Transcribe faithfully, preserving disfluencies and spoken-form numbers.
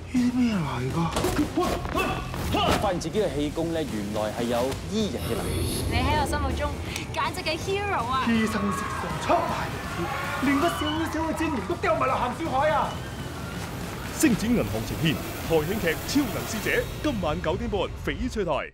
啲咩嚟㗎？ 發現自己嘅氣功咧，原來係有醫人嘅能力。 你喺我心目中簡直係 hero 啊！ 醫生食上出賣人血，連個小小嘅精靈都丟埋落鹹水海啊！ 星展銀行呈現台慶劇《超能使者》，今晚九點半翡翠台。